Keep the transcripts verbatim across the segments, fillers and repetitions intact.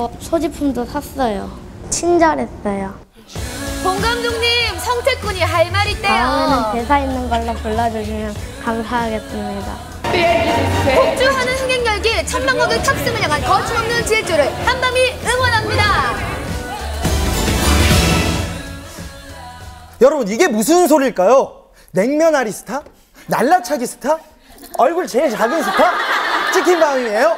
어, 소지품도 샀어요. 친절했어요. 봉 감독님, 성태꾼이 할 말 있대요. 다음에는 대사 있는 걸로 불러주시면 감사하겠습니다. 폭주하는 흥행 열기, 천만국의 탑승을 향한 거침없는 질주를 한밤이 응원합니다. 여러분, 이게 무슨 소리일까요? 냉면 아리 스타? 날라차기 스타? 얼굴 제일 작은 스타? 치킨방이에요?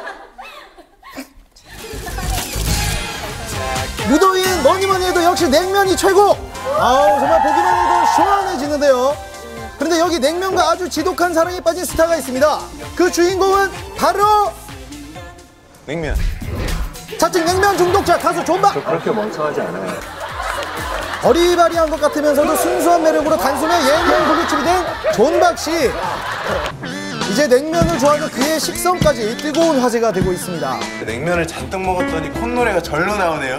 무더위엔 뭐니뭐니 해도 역시 냉면이 최고! 아우, 정말 보기만 해도 시원해지는데요. 그런데 여기 냉면과 아주 지독한 사랑에 빠진 스타가 있습니다. 그 주인공은 바로 냉면. 자칭 냉면 중독자 가수 존박! 저 그렇게 멍청하지 않아요. 어리바리한 것 같으면서도 순수한 매력으로 단숨에 예능 블루칩이 된 존박 씨. 이제 냉면을 좋아하는 그의 식성까지 뜨거운 화제가 되고 있습니다. 냉면을 잔뜩 먹었더니 콧노래가 절로 나오네요.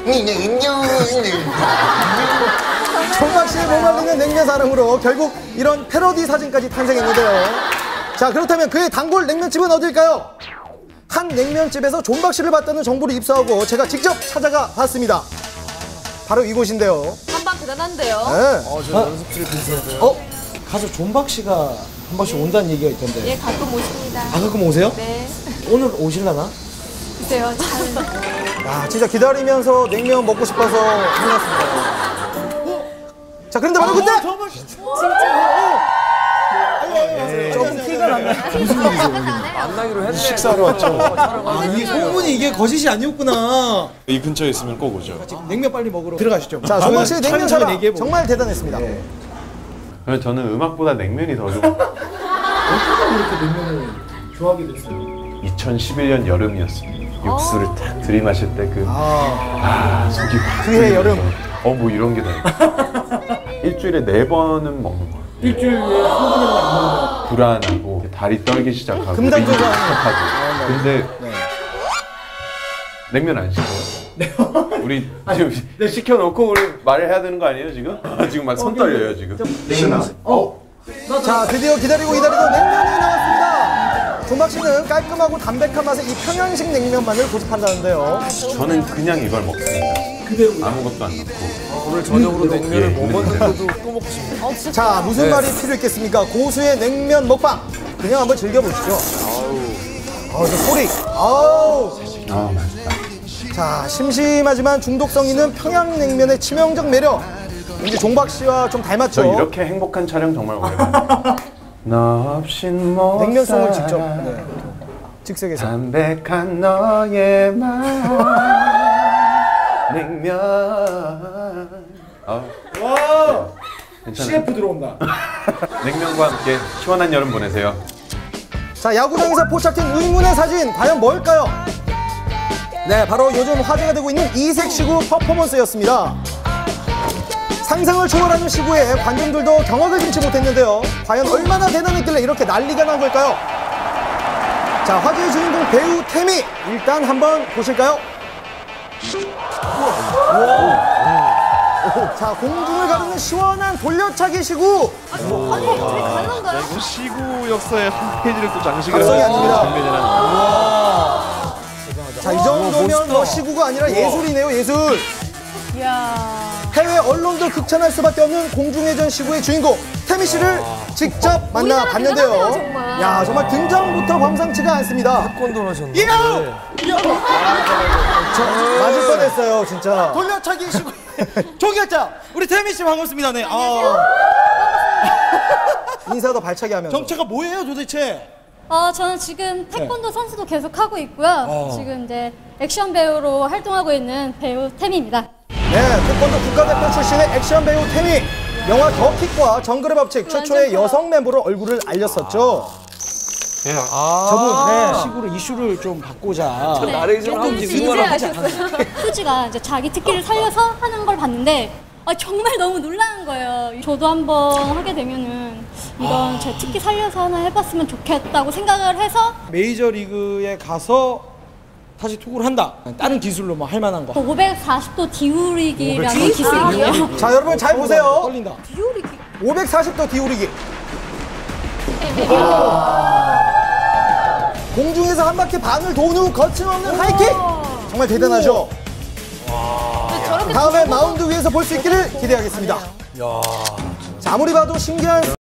존박 씨의 몸말리는 냉면 사랑으로 결국 이런 패러디 사진까지 탄생했는데요. 자, 그렇다면 그의 단골 냉면집은 어딜까요? 한 냉면집에서 존박 씨를 봤다는 정보를 입수하고 제가 직접 찾아가 봤습니다. 바로 이곳인데요. 한밤 대단한데요. 네. 어, 저 연습실에 근처에서요. 어? 가수 존박 씨가 한 번씩 온다는 얘기가 있던데. 예, 가끔 오십니다. 아, 가끔 오세요? 네. 오늘 오실라나? 글쎄요, 잘. 야, 진짜 기다리면서 냉면 먹고 싶어서 끝났습니다. 자, 그런데 바로 그때! 조금 티가 났나요? 무슨 일이세요? 만나기로 했네. 식사하러 왔죠. 아, 이 소문이 이게 거짓이 아니었구나. 이 근처에 있으면 꼭 오죠. 냉면 빨리 먹으러 들어가시죠. 자, 존박 씨의 냉면 사랑 정말 대단했습니다. 저는 음악보다 냉면이 더 좋아요. 어떻게 이렇게 냉면을 좋아하게 됐어요? 이천십일 년 여름이었습니다. 육수를 탁 들이마실 때 그 아, 아, 속이 확 그해 뚫리면서 여름. 어, 뭐 이런 게 다 있고. 일주일에 네 번은 먹는 거예요. 일주일에 한 번이나 안 먹는 불안하고 다리 떨기 시작하고 금단조각. 시작하고. 근데 냉면 안 시켜요? 우리 지금 시켜놓고 우리 말을 해야 되는 거 아니에요 지금? 아, 지금 막 손 떨려요 지금. 냉면. 어? 자, 드디어 기다리고 기다리고 냉면이 나왔습니다. 존박 씨는 깔끔하고 담백한 맛의 이 평양식 냉면만을 고집한다는데요. 저는 그냥 이걸 먹습니다. 그대로 아무것도 안 넣고. 오늘 저녁으로 냉면을 예, 먹었는데도 또 먹고 싶네요. 자, 무슨 말이 필요 있겠습니까? 고수의 냉면 먹방. 그냥 한번 즐겨보시죠. 아우, 저 소리. 아우. 아, 맛있다. 자, 심심하지만 중독성 있는 평양냉면의 치명적 매력. 왠지 종박 씨와 좀 닮았죠? 저 이렇게 행복한 촬영 정말 오랜만이에요. 너 없인 못 냉면송을 살아. 직접 네. 즉석에서. 담백한 너의 말 냉면. 아, 와! 괜찮아요. 씨에프 들어온다. 냉면과 함께 시원한 여름 보내세요. 자, 야구장에서 포착된 의문의 사진 과연 뭘까요? 네, 바로 요즘 화제가 되고 있는 이색 시구 퍼포먼스였습니다. 상상을 초월하는 시구에 관중들도 경악을 금치 못했는데요. 과연 얼마나 대단했길래 이렇게 난리가 난 걸까요? 자, 화제의 주인공 배우 태미 일단 한번 보실까요? 자, 공중을 가르는 시원한 돌려차기 시구. 아니, 저희 가능한가요? 이거 시구 역사의 한 페이지를 또 장식을 각성이 아닙니다. 장면이라는. 자, 이 정도면 뭐 시구가 아니라 예술이네요, 예술. 이야. 해외 언론도 극찬할 수밖에 없는 공중회전 시구의 주인공 태미 씨를 직접 만나 봤는데요. 대단하네요, 정말. 야, 정말 등장부터 범상치가 않습니다. 태권도 하셨는데. 이거! 저 맞을 뻔했어요, 진짜. 돌려차기 시구 종결자 우리 태미 씨 반갑습니다. 네. 아, 인사도 발차기 하면서. 정체가 뭐예요 도대체? 어, 저는 지금 태권도 선수도 계속 하고 있고요. 어. 지금 이제 액션 배우로 활동하고 있는 배우 태미입니다. 네, 태권도 국가대표 출신의 액션 배우 태미. 영화 더킥과 정글의 법칙 최초의 여성 멤버로 얼굴을 알렸었죠. 아, 저분, 네. 시구로 이슈를 좀 받고자. 네, 나레이션 하고 조금 있는 거랑 하지 진지하셨어요. 수지가 이제 자기 특기를 살려서 하는 걸 봤는데 아, 정말 너무 놀라는 거예요. 저도 한번 하게 되면은 이건 제 특기 살려서 하나 해봤으면 좋겠다고 생각을 해서 메이저리그에 가서 다시 투구를 한다. 다른 기술로 뭐 할 만한 거. 오백사십 도 디우리기라는 기술이요. 자, 여러분 잘 보세요. 떨린다. 디우리기. 오백사십 도 디오리기. 공중에서 한 바퀴 반을 도는 후 거침없는 하이킥. 정말 대단하죠? 저렇게 다음에 마운드 위에서 볼 수 있기를 기대하겠습니다. 자, 아무리 봐도 신기한